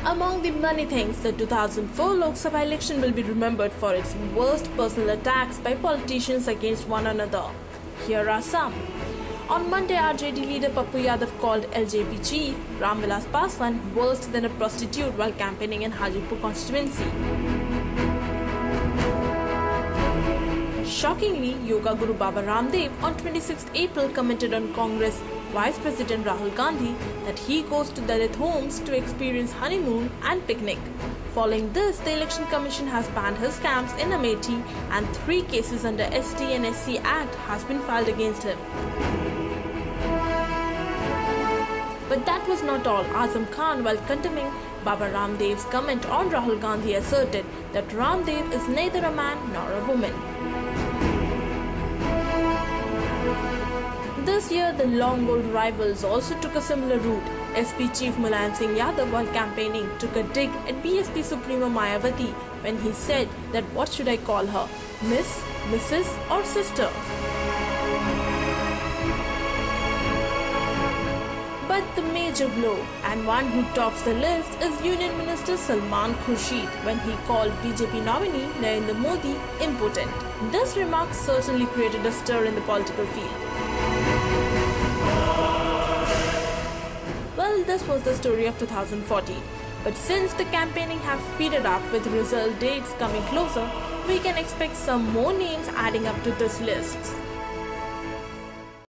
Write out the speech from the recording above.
Among the many things, the 2004 Lok Sabha election will be remembered for its worst personal attacks by politicians against one another. Here are some. On Monday, RJD leader Pappu Yadav called LJP chief Ram Vilas Paswan worse than a prostitute while campaigning in Hajipur constituency. Shockingly, Yoga Guru Baba Ramdev on 26 April commented on Congress Vice President Rahul Gandhi that he goes to Dalit homes to experience honeymoon and picnic. Following this, the Election Commission has banned his camps in Amethi and 3 cases under ST and SC Act has been filed against him. But that was not all. Azam Khan, while condemning Baba Ramdev's comment on Rahul Gandhi, asserted that Ramdev is neither a man nor a woman. This year, the long old rivals also took a similar route. SP Chief Mulayam Singh Yadav, while campaigning, took a dig at BSP Supremo Mayawati when he said that what should I call her, Miss, Mrs. or Sister? But the major blow, and one who tops the list, is Union Minister Salman Khurshid when he called BJP nominee Narendra Modi impotent. This remark certainly created a stir in the political field. Well, this was the story of 2014. But since the campaigning have speeded up with result dates coming closer, we can expect some more names adding up to this list.